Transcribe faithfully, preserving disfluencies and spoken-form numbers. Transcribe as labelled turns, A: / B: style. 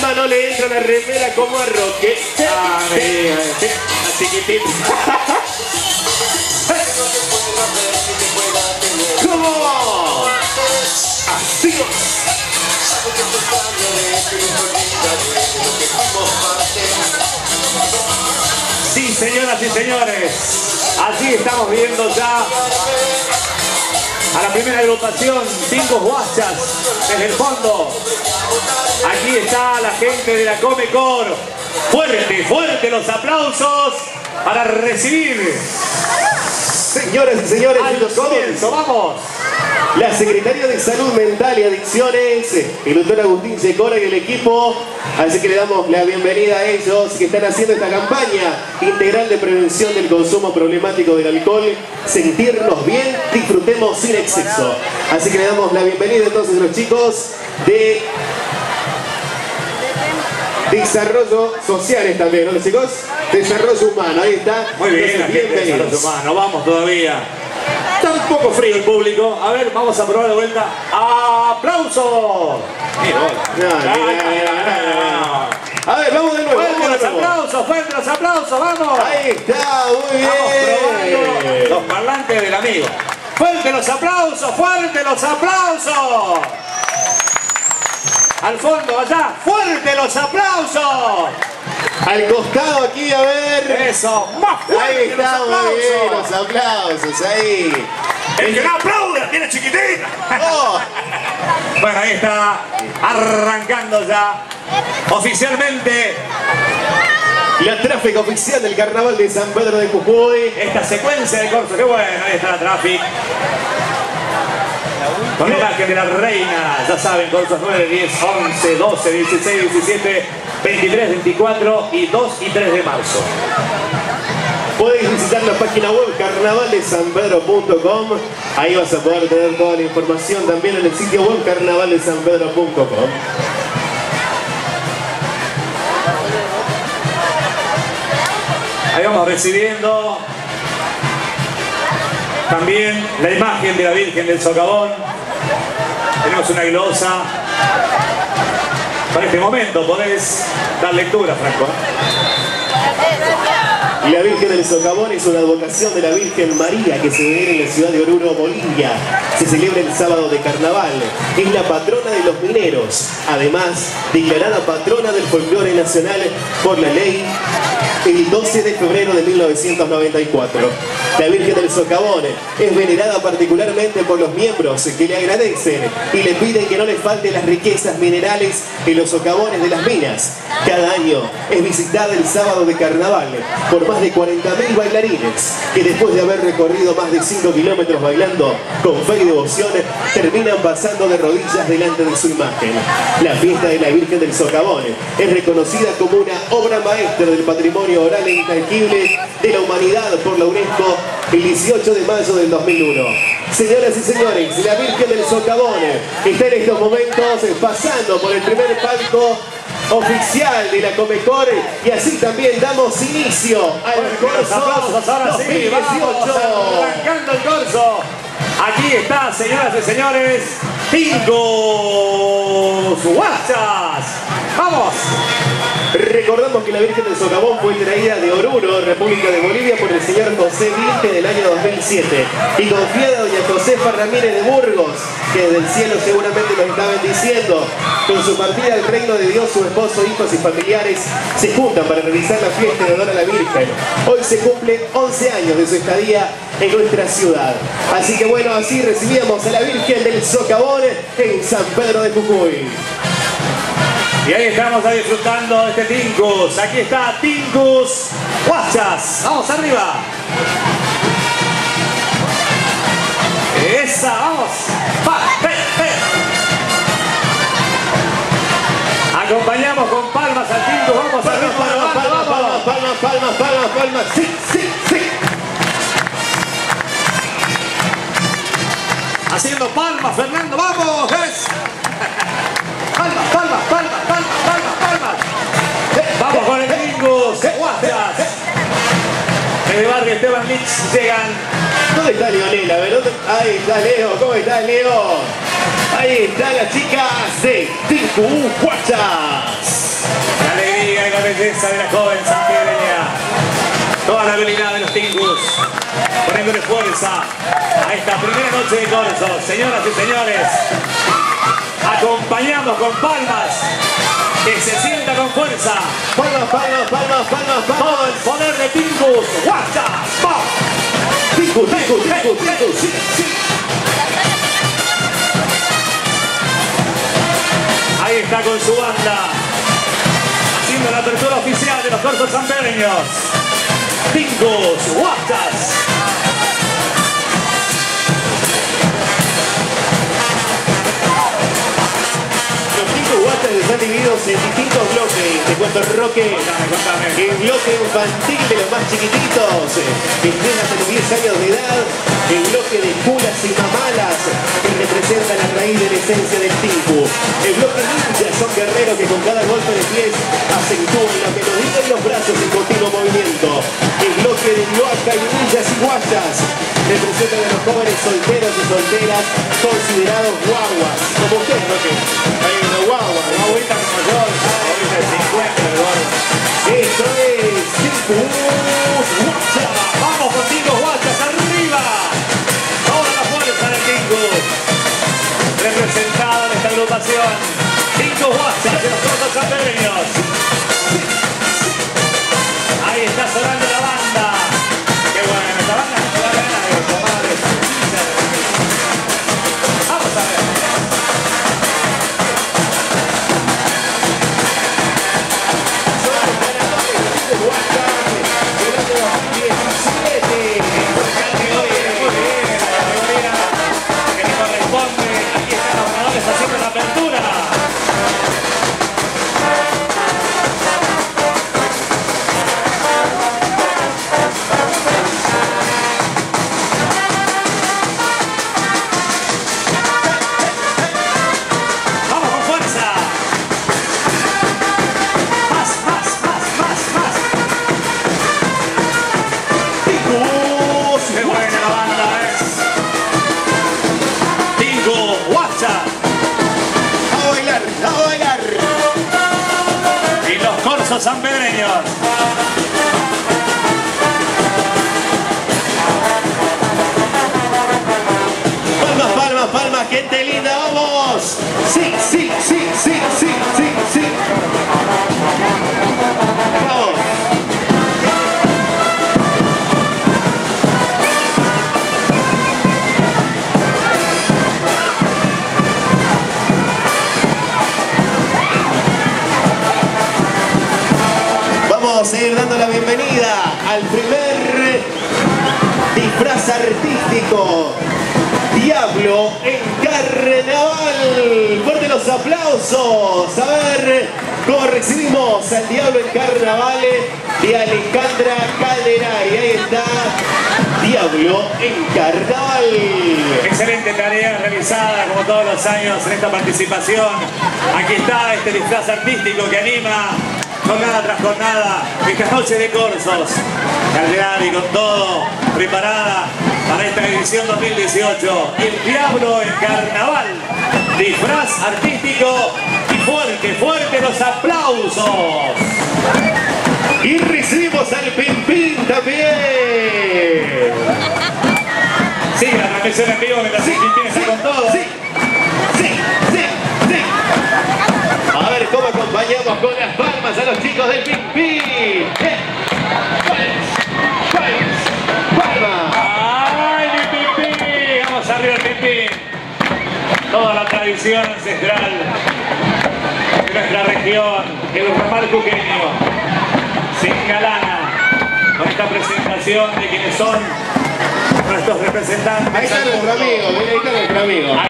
A: Palma no le entra la remera como a Roque.
B: Ah, mira,
A: a chiquitín. ¿Cómo? Así.
B: Sí, señoras y señores, así estamos viendo ya a la primera agrupación, Cinco Guachas, desde el fondo. Aquí está la gente de la Comecor. Fuerte, fuerte los aplausos para recibir.
A: Señoras y señores,
B: Al comienzo, vamos.
A: La Secretaría de Salud Mental y Adicciones, el doctor Agustín Secora y el equipo. Así que le damos la bienvenida a ellos que están haciendo esta campaña integral de prevención del consumo problemático del alcohol. Sentirnos bien, disfrutemos sin exceso. Así que le damos la bienvenida entonces a los chicos de Desarrollo Sociales también, ¿no, chicos? Desarrollo Humano, ahí está.
B: Muy bien, la gente de Desarrollo Humano, vamos todavía. Está un poco frío el público. A ver, vamos a probar de vuelta. ¡Aplausos!
A: A ver, vamos de nuevo.
B: Fuerte los aplausos, fuerte los aplausos, vamos.
A: Ahí está, muy bien.
B: Vamos probando los parlantes del amigo. Fuerte los aplausos, fuerte los aplausos. Al fondo, allá, fuerte los aplausos.
A: Al costado aquí, a ver.
B: Eso, más fuerte.
A: Ahí está,
B: los
A: muy bien,
B: aplausos.
A: los aplausos, ahí.
B: El que no aplaude la tiene chiquitita.
A: Oh.
B: Bueno, ahí está, arrancando ya oficialmente
A: La tráfico oficial del Carnaval de San Pedro de Jujuy.
B: esta secuencia de corso. Qué bueno, ahí está la tráfico. Con la imagen de la reina, ya saben, corsos nueve, diez, once, doce, dieciséis, diecisiete, veintitrés, veinticuatro y dos y tres de marzo.
A: Podéis visitar la página web carnaval de san pedro punto com. Ahí vas a poder tener toda la información también en el sitio web carnaval de san pedro punto com.
B: Ahí vamos recibiendo también la imagen de la Virgen del Socavón. Tenemos una glosa. Para este momento podés dar lectura, Franco.
A: La Virgen del Socavón es una advocación de la Virgen María que se venera en la ciudad de Oruro, Bolivia. Se celebra el sábado de carnaval. Es la patrona de los mineros. Además, declarada patrona del folclore nacional por la ley el doce de febrero de mil novecientos noventa y cuatro. La Virgen del Socavón es venerada particularmente por los miembros que le agradecen y le piden que no les falten las riquezas minerales en los socavones de las minas. Cada año es visitada el sábado de carnaval por más de cuarenta mil bailarines que después de haber recorrido más de cinco kilómetros bailando con fe y devoción terminan pasando de rodillas delante de su imagen. La fiesta de la Virgen del Socavón es reconocida como una obra maestra del patrimonio oral e intangible de la humanidad por la UNESCO el dieciocho de mayo del dos mil uno. Señoras y señores, la Virgen del Socavón está en estos momentos pasando por el primer palco oficial de la Comecor y así también damos inicio al corso dos mil dieciocho.
B: Arrancando el corso. Aquí está, señoras y señores, Cinco Guachas. ¡Vamos!
A: Recordamos que la Virgen del Socavón fue traída de Oruro, República de Bolivia, por el señor José Vilche del año dos mil siete y confiada a doña Josefa Ramírez de Burgos, que desde el cielo seguramente nos está bendiciendo. Con su partida al reino de Dios, su esposo, hijos y familiares se juntan para realizar la fiesta de honor a la Virgen. Hoy se cumplen once años de su estadía en nuestra ciudad. Así que bueno, así recibíamos a la Virgen del Socavón en San Pedro de Jujuy.
B: Y ahí estamos disfrutando de este Tincus. Aquí está Tincus Guachas. Vamos arriba. Esa, vamos. Va, ve, ve. Acompañamos con palmas al Tincus. Vamos
A: Palmas,
B: arriba.
A: palmas, palmas, palmas, palmas, palmas, palmas, palmas. Sí, sí, sí.
B: Haciendo palmas, Fernando. Vamos. Es. Palmas, palmas, palmas, palmas, palmas, palmas. Vamos con el Tincus Guachas. Desde Barrio Esteban Lich llegan.
A: ¿Dónde está Leonela? A ver, ¿dónde? Ahí está Leo. ¿Cómo está Leo? Ahí están las chicas de Tincus Guachas.
B: La alegría y la belleza de la joven santiagueña. Toda la habilidad de los Tingus. Poniéndole fuerza a esta primera noche de corsos. Señoras y señores, acompañamos con palmas. Que se sienta con fuerza.
A: Palmas, palmas, palmas, palmas, palmas.
B: Todo el poder de Tingus. ¡Guachas! ¡Vamos!
A: Tingus, Tingus, Tingus, Tingus. Sí, sí.
B: Ahí está con su banda. Haciendo la apertura oficial de los corsos sanpereños. Tingus, Guachas.
A: Guachas están divididos en distintos bloques. Te cuento el roque. El bloque infantil de los más chiquititos, que tienen hasta los diez años de edad. El bloque de culas y mamalas, que representa la raíz de la esencia del Tingu. El bloque ninja son guerreros que con cada golpe de pies acentúan la melodía y los brazos en continuo movimiento. El bloque de Yoaka y ninjas y guachas representan a los jóvenes solteros y solteras considerados guaguas. Como usted, Roque. Hay una guagua,
B: Una agüita como yo, ahorita de cincuenta, Eduardo.
A: esto es Tingus Guachas.
B: Vamos con Tingus Guachas, arriba. Toda la fuerza del Tingus. Representado en esta agrupación. Tingus Guachas de los corsos sanpereños. Ahí está sonando la banda. Qué bueno, esta banda no se va a ganar eso, madre. Vamos a ver. Haciendo la apertura. Vamos con fuerza. Más, más, más, más, más.
A: Tingus.
B: Qué buena la banda es. Tingus Guachas.
A: A bailar, a bailar.
B: Y los corsos sanpereños.
A: Palmas, palmas, palmas, gente linda, vamos. Sí, sí, sí, sí, sí, sí, sí. Vamos. Vamos a ir dando la bienvenida al primer disfraz artístico. Diablo en Carnaval. Fuerte los aplausos. A ver cómo recibimos al Diablo en Carnaval de Alejandra Calderay. Ahí está Diablo en Carnaval.
B: Excelente tarea realizada como todos los años en esta participación. Aquí está este disfraz artístico que anima jornada tras jornada esta noche de corsos. Calderari con todo preparada para esta edición dos mil dieciocho. El Diablo en Carnaval. Disfraz artístico y fuerte, fuerte los aplausos.
A: Y recibimos al Pimpín también.
B: Sigue la transmisión en vivo mientras
A: Sí,
B: el Pimpín está
A: sí,
B: con todo.
A: sí, sí, sí, sí. A ver cómo acompañamos con las palmas a los chicos del Pimpín. Eh. Palmas.
B: ¡Ay, mi Pimpín! Vamos arriba el Pimpín. Toda la tradición ancestral de nuestra región, el ramal cuqueño, se engalana con esta presentación de quienes son nuestros representantes.
A: Ahí está nuestro amigo, ahí está nuestro amigo.